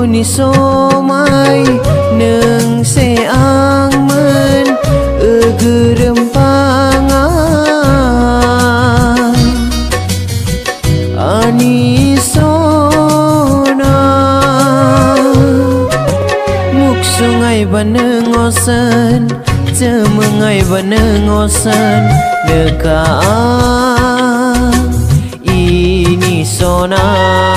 ni somai neng seang men gerempangan ani sona muk sungai banengosan cemengai banengosan dekat ini sona